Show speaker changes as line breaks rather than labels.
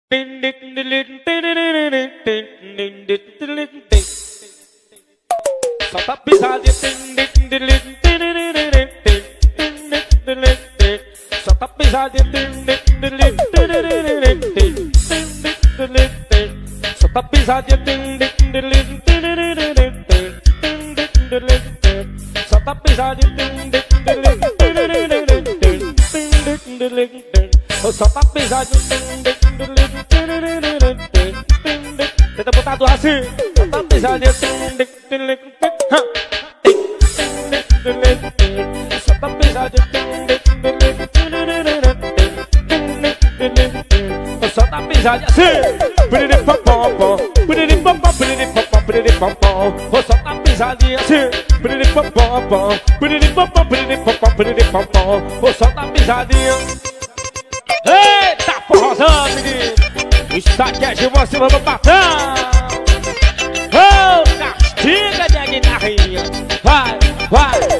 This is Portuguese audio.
Solta a pisadinha. Solta a pisadinha. Solta a pisadinha. Solta a pisadinha. Solta a pisadinha. Tenta botar do assim. Solta a pisadinha. Solta a pisadinha. Solta a pisadinha assim. Piriri-pom-pom-pom, piriri-pom-pom, piriri-pom-pom, piriri-pom-pom. Solta a pisadinha assim. Piriri-pom-pom-pom, piriri-pom-pom, piriri-pom-pom, piriri-pom-pom. Solta a pisadinha. Eita, forrozão, menino. Isso aqui é de você, vamos matar. Castiga, minha guitarrinha. Vai, vai.